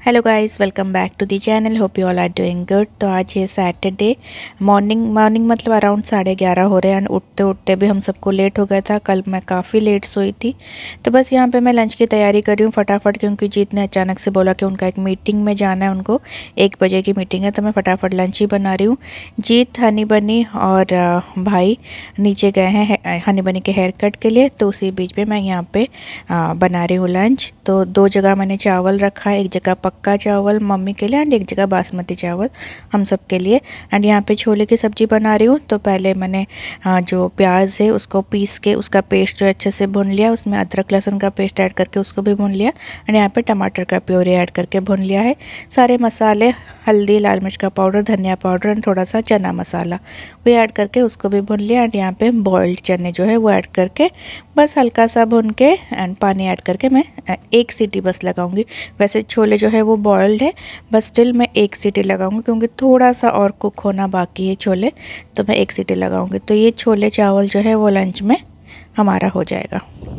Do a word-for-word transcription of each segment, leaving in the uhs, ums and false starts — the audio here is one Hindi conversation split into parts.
Hello guys, welcome back to the channel. Hope you all are doing good. तो आज है सैटरडे मॉर्निंग मॉर्निंग मतलब अराउंड साढ़े ग्यारह हो रहे हैं। उठते उठते भी हम सबको लेट हो गया था। कल मैं काफ़ी लेट सोई थी। तो बस यहाँ पे मैं लंच की तैयारी कर रही हूँ फटाफट, क्योंकि जीत ने अचानक से बोला कि उनका एक मीटिंग में जाना है, उनको एक बजे की मीटिंग है। तो मैं फटाफट लंच ही बना रही हूँ। जीत, हनी बनी और भाई नीचे गए हैं हनी बनी के हेयर कट के लिए, तो उसी बीच में मैं यहाँ पे बना रही हूँ लंच। तो दो जगह मैंने चावल रखा है, एक जगह पक्का चावल मम्मी के लिए एंड एक जगह बासमती चावल हम सब के लिए। एंड यहाँ पे छोले की सब्ज़ी बना रही हूँ। तो पहले मैंने जो प्याज है उसको पीस के उसका पेस्ट जो अच्छे से भून लिया, उसमें अदरक लहसुन का पेस्ट ऐड करके उसको भी भून लिया। एंड यहाँ पे टमाटर का प्योरी ऐड करके भून लिया है। सारे मसाले, हल्दी, लाल मिर्च का पाउडर, धनिया पाउडर एंड थोड़ा सा चना मसाला वो ऐड करके उसको भी भून लिया। एंड यहाँ पे बॉइल्ड चने जो है वो ऐड करके बस हल्का सा भून के एंड पानी ऐड करके मैं एक सीटी बस लगाऊंगी। वैसे छोले जो है वो बॉइल्ड है, बस स्टिल मैं एक सीटी लगाऊंगी क्योंकि थोड़ा सा और कुक होना बाकी है छोले, तो मैं एक सीटी लगाऊंगी। तो ये छोले चावल जो है वो लंच में हमारा हो जाएगा।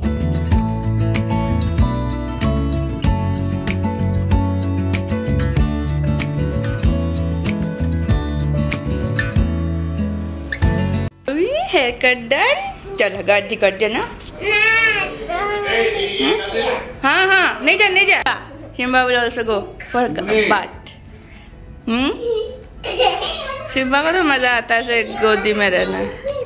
Hair cut done. चल गाड़ी कट देना। हाँ हाँ नहीं जा नहीं जा। Simba will also go for bath. Hmm Simba को तो मजा आता है गोदी में रहना।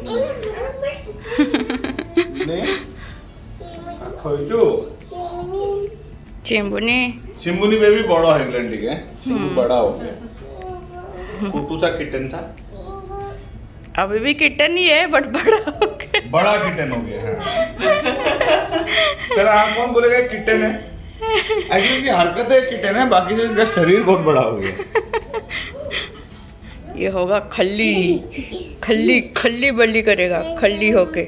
चिंबुनी चिंबुनी बेबी बड़ा है इंग्लैंड ठीक है। चिंबू बड़ा हो गया। कुटू सा किटन था, अभी भी किटन ही है बट बड़ा हो गया। बड़ा किटन हो गया है। सर आप कौन बोलेगा किटन है? एक्चुअली इसकी हरकतें किटन है, बाकी से इसका शरीर बहुत बड़ा हो गया। ये होगा खल्ली खल्ली खल्ली बल्ली करेगा खल्ली होके।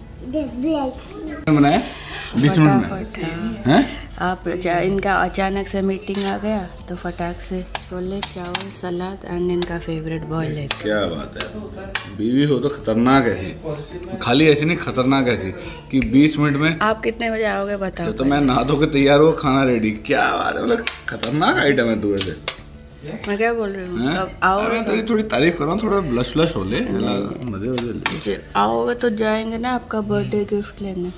बनाया बीस मिनट में हैं? आप इनका अचानक से मीटिंग आ गया तो फटाक से छोले चावल सलाद एंड इनका फेवरेट बॉयल एग। क्या बात है, बीवी हो तो खतरनाक ऐसी, खाली ऐसी नहीं खतरनाक ऐसी कि बीस मिनट में। आप कितने बजे आओगे बताओ? तो, तो मैं नहा धो के तैयार हो, खाना रेडी। क्या बात है, मतलब खतरनाक आइटम है तू ऐसे। मैं क्या बोल रही हूँ, अब आओगे तेरी थोड़ी तारीफ करो, थोड़ा ब्लश ब्लश हो ले, मजे मजे। आओगे तो जाएंगे ना आपका बर्थडे गिफ्ट लेने।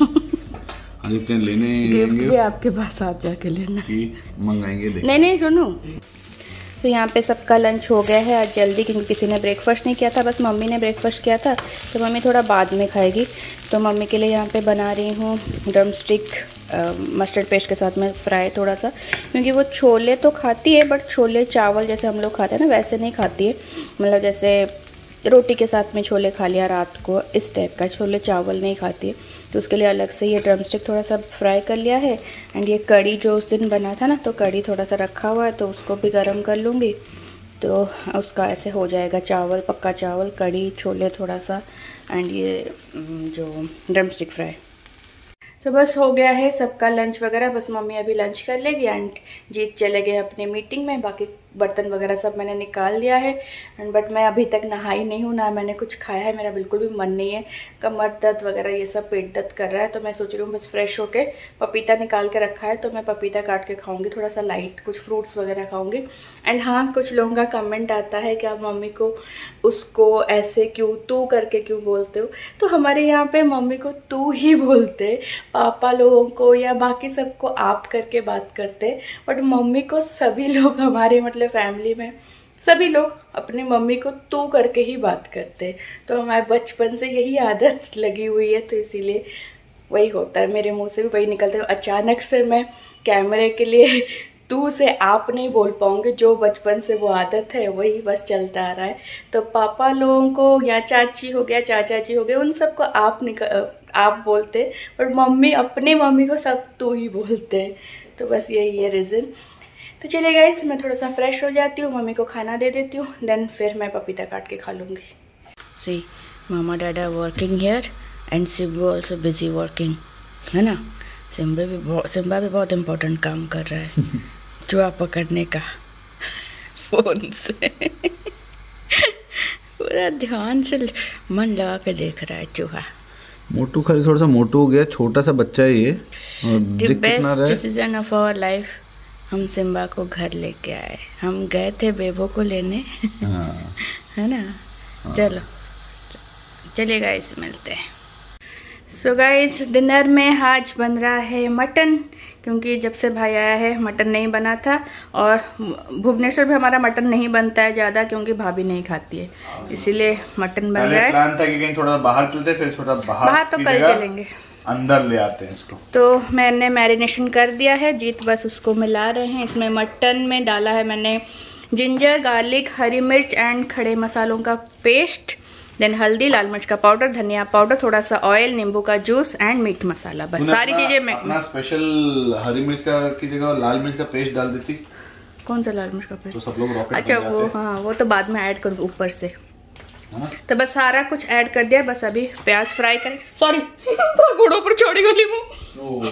जितने लेने गिफ्ट भी आपके पास आ जाके लेना कि मंगाएंगे। नहीं नहीं सुनो, तो यहाँ पे सबका लंच हो गया है आज जल्दी, क्योंकि किसी ने ब्रेकफास्ट नहीं किया था, बस मम्मी ने ब्रेकफास्ट किया था। तो मम्मी थोड़ा बाद में खाएगी। तो मम्मी के लिए यहाँ पे बना रही हूँ ड्रम स्टिक मस्टर्ड पेस्ट के साथ में फ्राई थोड़ा सा, क्योंकि वो छोले तो खाती है बट छोले चावल जैसे हम लोग खाते हैं ना वैसे नहीं खाती है। मतलब जैसे रोटी के साथ में छोले खा लिया रात को, इस टाइप का छोले चावल नहीं खाती है। तो उसके लिए अलग से ये ड्रम स्टिक थोड़ा सा फ्राई कर लिया है। एंड ये कड़ी जो उस दिन बना था ना, तो कड़ी थोड़ा सा रखा हुआ है, तो उसको भी गर्म कर लूँगी। तो उसका ऐसे हो जाएगा चावल, पक्का चावल, कड़ी, छोले थोड़ा सा एंड ये जो ड्रम स्टिक फ्राई। तो बस हो गया है सबका लंच वगैरह। बस मम्मी अभी लंच कर लेगी एंड जीत चले गए अपने मीटिंग में। बाकी बर्तन वगैरह सब मैंने निकाल लिया है एंड बट मैं अभी तक नहाई नहीं हूँ, ना मैंने कुछ खाया है, मेरा बिल्कुल भी मन नहीं है। कमर दर्द वगैरह ये सब, पेट दर्द कर रहा है। तो मैं सोच रही हूँ बस फ्रेश होके, पपीता निकाल के रखा है तो मैं पपीता काट के खाऊंगी, थोड़ा सा लाइट कुछ फ्रूट्स वगैरह खाऊंगी। एंड हाँ, कुछ लोगों का कमेंट आता है कि आप मम्मी को उसको ऐसे क्यों तू करके क्यों बोलते हो। तो हमारे यहाँ पे मम्मी को तू ही बोलते, पापा लोगों को या बाकी सबको आप करके बात करते, बट मम्मी को सभी लोग हमारे मतलब फैमिली में सभी लोग अपनी मम्मी को तू करके ही बात करते। तो हमारे बचपन से यही आदत लगी हुई है, तो इसीलिए वही होता है, मेरे मुंह से भी वही निकलता है। अचानक से मैं कैमरे के लिए तू से आप नहीं बोल पाऊंगी, जो बचपन से वो आदत है वही बस चलता आ रहा है। तो पापा लोगों को या चाची हो गया, चाचा जी हो गए, उन सबको आप निकल आप बोलते, पर मम्मी अपनी मम्मी को सब तू ही बोलते हैं। तो बस यही है रीज़न। तो चलिए गाइस, मैं थोड़ा सा फ्रेश हो जाती हूँ, मम्मी को खाना दे देती हूँ, देन फिर मैं पपीता काट के खा लूँगी। See mama dada working here and Simbu also busy working, है ना। सिम्बा भी बहुत सिम्बा भी बहुत इम्पोर्टेंट काम कर रहा है चूहा पकड़ने का फोन से। पूरा ध्यान से मन लगा के देख रहा है चूहा। मोटू खाली थोड़ा सा मोटू हो गया, छोटा सा बच्चा है ये। और the best decision of our life हम सिम्बा को घर लेके आए। हम गए थे बेबो को लेने। हाँ। है ना। हाँ। चलो चलिए गाइस मिलते हैं। सो गाइस डिनर में आज बन रहा है मटन, क्योंकि जब से भाई आया है मटन नहीं बना था। और भुवनेश्वर भी हमारा मटन नहीं बनता है ज़्यादा, क्योंकि भाभी नहीं खाती है, इसीलिए मटन बन रहा है। प्लान था कि कहीं थोड़ा बाहर चलते, फिर थोड़ा बाहर बाहर तो कल चलेंगे, अंदर ले आते हैं इसको। तो मैंने मैरिनेशन कर दिया है, जीत बस उसको मिला रहे हैं। इसमें मटन में डाला है मैंने जिंजर, गार्लिक, हरी मिर्च एंड खड़े मसालों का पेस्ट, देन हल्दी, लाल मिर्च का पाउडर, धनिया पाउडर, थोड़ा सा ऑयल, नींबू का जूस एंड मीट मसाला। बस सारी चीजें मैं अपना स्पेशल हरी मिर्च का की जगह लाल मिर्च का पेस्ट डाल देती। कौन सा लाल मिर्च का पेस्ट? तो सब लोग रॉकेट अच्छा वो, हाँ वो तो बाद में ऐड करूँ ऊपर से। तो बस सारा कुछ ऐड कर दिया, बस अभी प्याज फ्राई करें। सॉरी तो घोड़ों पर छोड़ी गली मुंह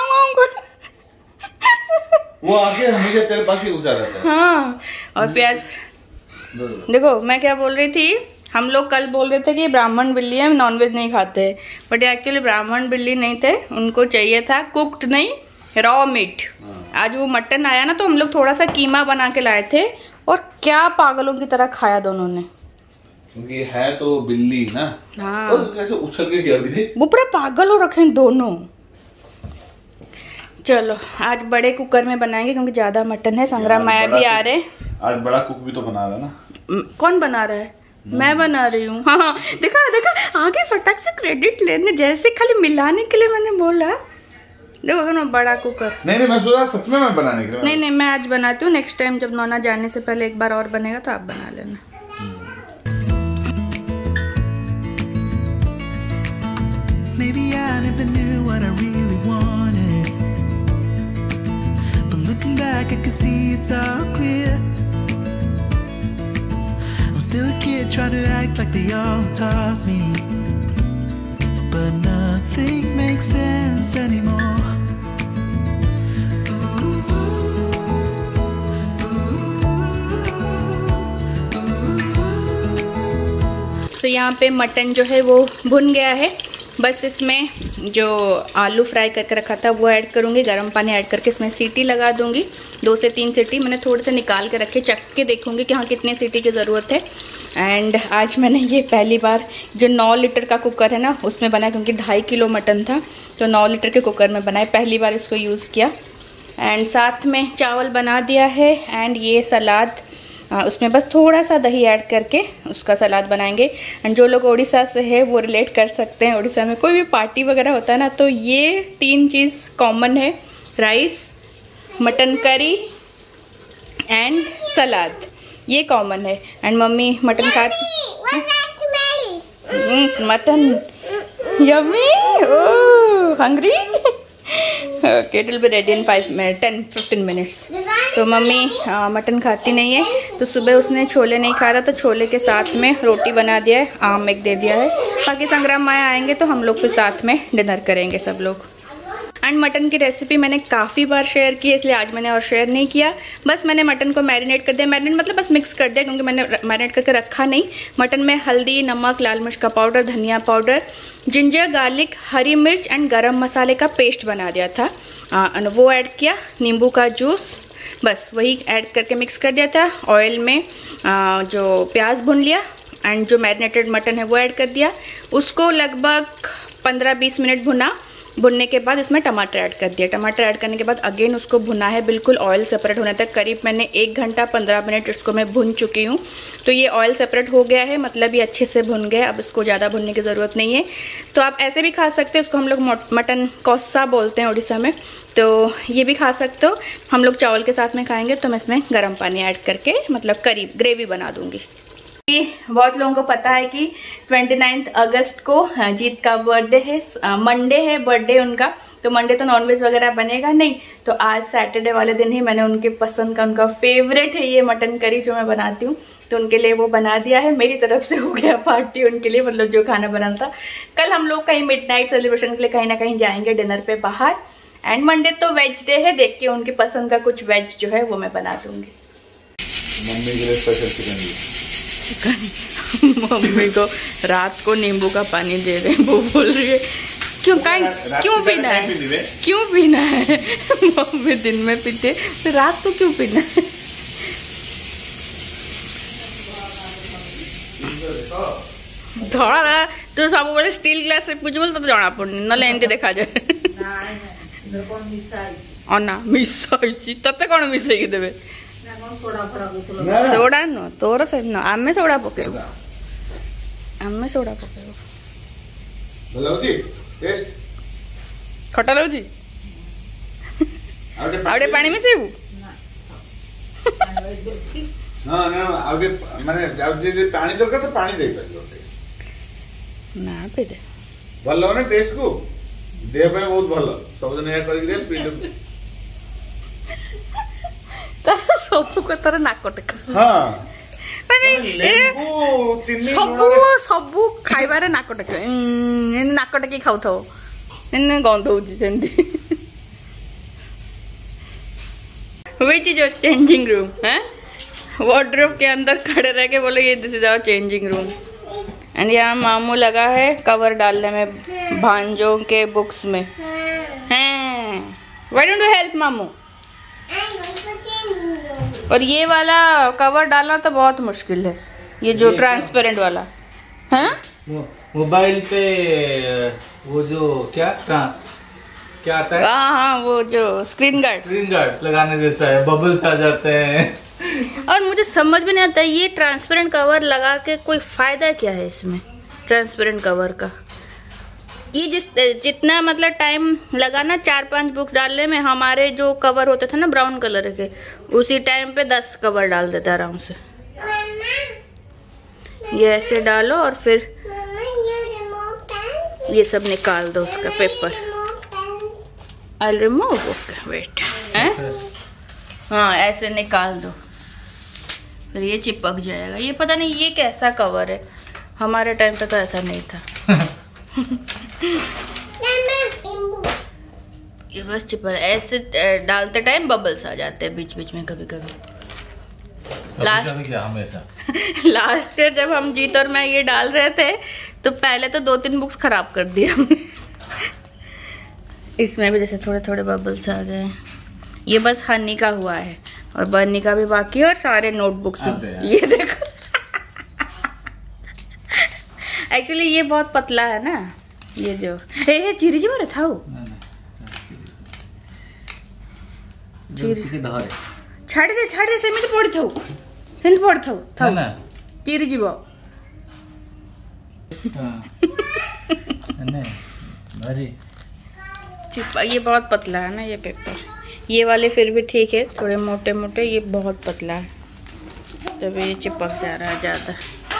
वो आगे हमेशा तेरे पास ही घुसा रहता है। हाँ और प्याज देखो मैं क्या बोल रही थी, हम लोग कल बोल रहे थे कि ब्राह्मण बिल्ली है, नॉनवेज नहीं खाते, बट एक्चुअली ब्राह्मण बिल्ली नहीं थे, उनको चाहिए था कुक्ड नहीं रॉ मीट। आज वो मटन आया ना, तो हम लोग थोड़ा सा कीमा बना के लाए थे, और क्या पागलों की तरह खाया दोनों ने, क्योंकि है तो बिल्ली ना। हाँ और कैसे उछल के किया भी थे, वो पूरे पागल हो रखे हैं दोनों। चलो आज बड़े कुकर में बनाएंगे, क्योंकि ज्यादा मटन है। संग्राम माया भी आ रहे। आज बड़ा कुक भी तो बना रहा है ना। कौन बना रहा है? मैं बना रही हूँ। हाँ हाँ देखा देखा, आगे फटाक से क्रेडिट लेने, जैसे खाली मिलाने के लिए मैंने बोला। देखो ना बड़ा कुकर। नहीं नहीं मैं सोचा सच में मैं बनाने के लिए। नहीं नहीं मैं आज बनाती हूँ, नेक्स्ट टाइम जब नौना जाने से पहले एक बार और बनेगा तो आप बना लेना। Maybe I never knew what I really wanted, but looking back I can see it's all clear. I'm still a kid trying to act like they all taught me, but nothing makes sense anymore. तो यहाँ पे मटन जो है वो भुन गया है, बस इसमें जो आलू फ्राई करके रखा था वो ऐड करूँगी, गर्म पानी ऐड करके इसमें सीटी लगा दूँगी, दो से तीन सीटी। मैंने थोड़े से निकाल के रखे, चख के देखूँगी कि हाँ कितनी सीटी की ज़रूरत है। एंड आज मैंने ये पहली बार जो नौ लीटर का कुकर है ना उसमें बनाया, क्योंकि ढाई किलो मटन था, तो नौ लीटर के कुकर में बनाए, पहली बार इसको यूज़ किया। एंड साथ में चावल बना दिया है, एंड ये सलाद, आ, उसमें बस थोड़ा सा दही ऐड करके उसका सलाद बनाएंगे। एंड जो लोग उड़ीसा से है वो रिलेट कर सकते हैं, उड़ीसा में कोई भी पार्टी वगैरह होता है ना, तो ये तीन चीज़ कॉमन है, rice, mutton curry and salad, ये कॉमन है। एंड मम्मी मटन खाती, mutton yummy, oh hungry, okay it will be ready in five minute ten fifteen minutes. तो मम्मी आ, मटन खाती नहीं है, तो सुबह उसने छोले नहीं खाया था, तो छोले के साथ में रोटी बना दिया है, आम एक दे दिया है। बाकी संग्राम माया आएंगे तो हम लोग फिर साथ में डिनर करेंगे सब लोग। एंड मटन की रेसिपी मैंने काफ़ी बार शेयर की है, इसलिए आज मैंने और शेयर नहीं किया। बस मैंने मटन को मैरिनेट कर दिया, मैरिनेट मतलब बस मिक्स कर दिया, क्योंकि मैंने मैरिनेट करके रखा नहीं। मटन में हल्दी, नमक, लाल मिर्च का पाउडर, धनिया पाउडर, जिंजर, गार्लिक, हरी मिर्च एंड गरम मसाले का पेस्ट बना दिया था, आ, वो ऐड किया, नींबू का जूस, बस वही ऐड करके मिक्स कर दिया था। ऑयल में आ, जो प्याज भून लिया, एंड जो मैरिनेटेड मटन है वो ऐड कर दिया, उसको लगभग पंद्रह बीस मिनट भुना। भुनने के बाद इसमें टमाटर ऐड कर दिया, टमाटर ऐड करने के बाद अगेन उसको भुना है, बिल्कुल ऑयल सेपरेट होने तक। करीब मैंने एक घंटा पंद्रह मिनट इसको मैं भुन चुकी हूँ, तो ये ऑयल सेपरेट हो गया है, मतलब ये अच्छे से भुन गया। अब इसको ज़्यादा भुनने की ज़रूरत नहीं है, तो आप ऐसे भी खा सकते हो, इसको हम लोग मटन कौसा बोलते हैं उड़ीसा में, तो ये भी खा सकते हो। हम लोग चावल के साथ में खाएंगे, तो मैं इसमें गर्म पानी ऐड करके मतलब करीब ग्रेवी बना दूँगी। बहुत लोगों को पता है कि उनतीस अगस्त को जीत का बर्थडे है, मंडे है बर्थडे उनका, तो मंडे तो नॉनवेज वगैरह बनेगा नहीं, तो आज सैटरडे वाले दिन ही मैंने उनके पसंद का, उनका फेवरेट है ये मटन करी जो मैं बनाती हूँ, तो उनके लिए वो बना दिया है। मेरी तरफ से हो गया पार्टी उनके लिए, मतलब जो खाना बना था। कल हम लोग कहीं मिडनाइट सेलिब्रेशन के लिए कहीं ना कहीं जाएंगे डिनर पे बाहर, एंड मंडे तो वेज डे है, देख के उनकी पसंद का कुछ वेज जो है वो मैं बना दूंगी। मम्मी के लिए स्पेशल चिकन मम्मी को रात को नींबू का पानी दे रहे हैं, वो बोल रही है क्यों काई क्यों पीना है क्यों पीना है मम्मी दिन में पीते तो रात को क्यों पीना है? धड़ा तो सब बड़े स्टील ग्लास से पूछ बोल तो जना पड़नी नले एंती देखा जाए अना मिसाई तते कौन मिसाई देबे सोडा न तोर से न आमे सोडा पकेबो आमे सोडा पकेबो ଭଲ ଅଛି टेस्ट खटा लाଗୁଛି आउटे पानी मिसेबू हां ना आउटे माने जे पानी दरकार तो पानी दे परियो ना पे दे ଭଲ ना टेस्ट को देह पे बहुत भलो सब जन या करी दे पी ले ता सब को तर नाक टेका हां माने लेबू चिन्नी सब सब खाइबारे नाक टेका इन नाक टेकी खाउ थो इन गंध होजी सेंदी which is your changing room हैं वार्डरोब के अंदर खड़े रह के बोले ये this is our changing room and यहाँ मामू लगा है कवर डालने में भांजों के बुक्स में हैं व्हाई डोंट यू हेल्प मामू और ये वाला कवर डालना तो बहुत मुश्किल है ये जो ट्रांसपेरेंट वाला है मोबाइल पे वो जो क्या क्या आता है हाँ हाँ वो जो स्क्रीन गार्ड स्क्रीन गार्ड लगाने जैसा है बबल्स आ जाते हैं और मुझे समझ में नहीं आता ये ट्रांसपेरेंट कवर लगा के कोई फायदा क्या है इसमें ट्रांसपेरेंट कवर का ये जिस जितना मतलब टाइम लगा ना चार पांच बुक डालने में हमारे जो कवर होते थे ना ब्राउन कलर के उसी टाइम पे दस कवर डाल देते आराम से ये ऐसे डालो और फिर ये सब निकाल दो उसका paper I remove okay wait हाँ ऐसे निकाल दो फिर ये चिपक जाएगा ये पता नहीं ये कैसा कवर है हमारे टाइम पे तो ऐसा नहीं था ये बस चिपक ऐसे डालते टाइम बबल्स आ जाते हैं बीच बीच में कभी कभी लास्ट क्या हमेशा लास्ट ईयर जब हम जीत और मैं ये डाल रहे थे तो पहले तो दो तीन बुक्स खराब कर दिए हमने इसमें भी जैसे थोड़े थोड़े बबल्स आ गए ये बस हनी का हुआ है और बर्नी का भी बाकी है और सारे नोटबुक्स में ये देखो एक्चुअली ये बहुत पतला है ना ये जो ए ए चिरी जी मारे था चिरी के धारे छाड़ दे छाड़ दे सेमिति पड़ी थाउ सेमिति पड़ी थाउ थाउ ना चिरी जीव हां ने भारी चिपा ये बहुत पतला है ना ये पेपर ये वाले फिर भी ठीक है थोड़े मोटे मोटे ये बहुत पतला है तब ये चिपक जा रहा है ज़्यादा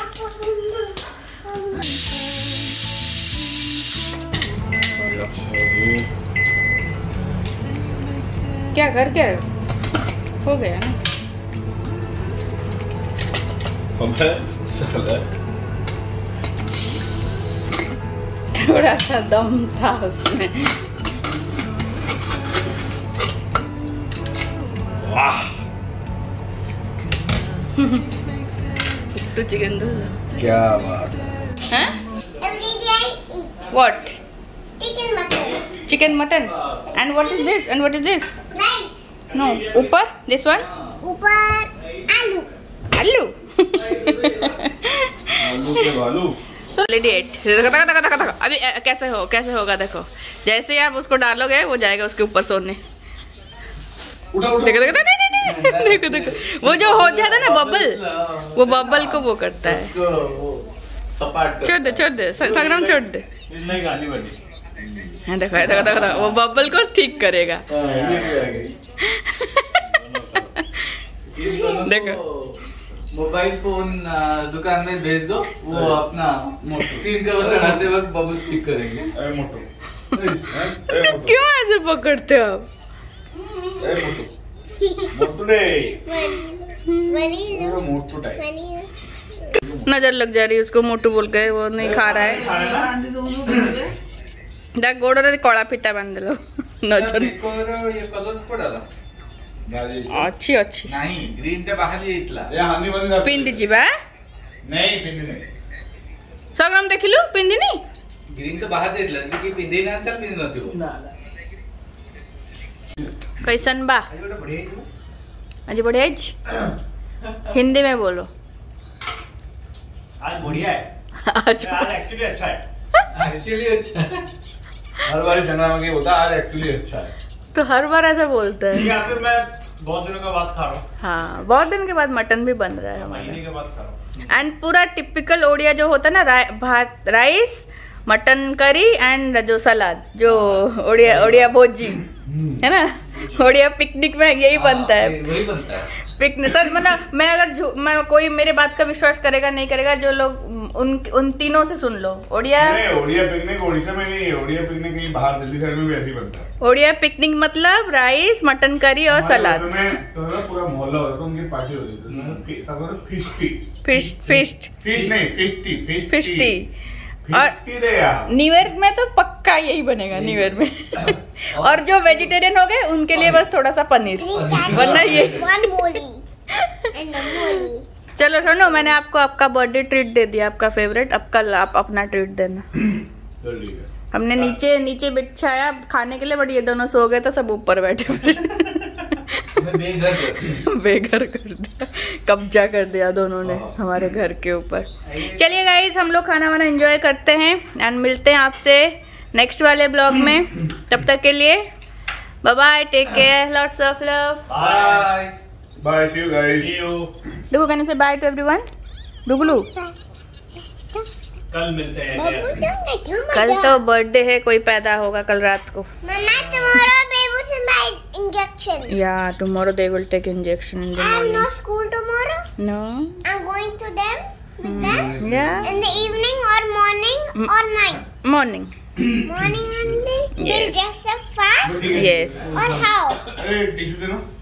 क्या कर क्या हो गया ना थोड़ा सा दम था उसमें वाह तो चिकन दो क्या बात हैं what chicken mutton and what is this and what is this no ऊपर दिस वन ऊपर आलू आलू आलू के बालू डेट अभी कैसे हो कैसे होगा देखो जैसे आप उसको डालोगे वो जाएगा उसके ऊपर सोने देखो देखो देखो देखो वो जो हो जाता है ना बबल वो बबल को वो करता है छोड़ दे छोड़ दे संग्राम छोड़ दे हाँ देखो देखो देखो वो बबल को ठीक करेगा देखो मोबाइल फोन दुकान में भेज दो वो अपना स्क्रीन कवर से हटाते वक्त बबल्स ठीक करेंगे इसको क्यों ऐसे पकड़ते हो आप नजर लग जा रही है उसको मोटू बोल के वो नहीं खा रहा है देख गोड़ रे कला फीता बांध लो नजर ये कलर पड़ाला अच्छी अच्छी नहीं ग्रीन टे बाहर येतला या हानी बनी पिंदी जीवा नहीं पिंदी नहीं संग्राम देखिलु पिंदी नहीं ग्रीन तो बाहर देतलं की पिंदी ना तर पिंदी नव्हती वो कैसन बा अजी बढ़िया हिंदी में बोलो। आज बढ़िया है। आज आज एक्चुअली अच्छा है। एक्चुअली अच्छा हर बार संग्राम की होता आज एक्चुअली अच्छा है। तो हर बार ऐसा बोलता है। या फिर मैं बहुत दिनों के बाद खा रहा हूँ। हाँ बहुत दिन के बाद मटन भी बन रहा है हमारे। महीने के बाद खा रहा हूँ। एंड पूरा टिपिकल ओडिया जो होता है ना, रा, भात राइस मटन करी एंड जो सलाद, जो ओडिया ओडिया भोजी है ना, ओडिया पिकनिक में यही बनता है। वही बनता है पिकनिक। सर मतलब मैं अगर मैं कोई मेरे बात का विश्वास करेगा नहीं करेगा, जो लोग उन उन तीनों से सुन लो। ओडिया ओडिया पिकनिक उड़ीसा में नहीं है, ओडिया पिकनिक कहीं बाहर दिल्ली साइड में भी ऐसे ही बनता है। ओडिया पिकनिक मतलब राइस मटन करी और सलाद। तो पूरा मोहल्ला होता है, उनकी पार्टी होती है fish tea fish fish fish नहीं फिश टी फिश टी। और न्यू ईयर में तो पक्का यही बनेगा न्यू ईयर में। और जो वेजिटेरियन हो गए उनके लिए बस थोड़ा सा पनीर, वरना ये चलो सुनो, मैंने आपको आपका बर्थडे ट्रीट दे दिया, आपका फेवरेट। अब कल आप अपना ट्रीट देना। हमने नीचे नीचे बिछाया खाने के लिए, बट ये दोनों सो गए तो सब ऊपर बैठे बेघर बेघर कर दिया, कब्जा कर दिया दोनों ने हमारे घर के ऊपर। चलिए गाइस, हम लोग खाना वाना एंजॉय करते हैं एंड मिलते हैं आपसे नेक्स्ट वाले ब्लॉग में। तब तक के लिए bye bye, take care, lots of love, bye bye, see you guys. डुगू कहने से बाय टू एवरीवन। डुगलू कल मिलते हैं। कल तो बर्थडे है, कोई पैदा होगा कल रात को। Mama, tomorrow they will send my injection. या tomorrow they will take injection in the I have no morning. school tomorrow. No I'm going to them with them या in the evening or morning or night. Morning Morning only. They'll Yes. dress up fast yes. or how? अरे टिश्यू देना।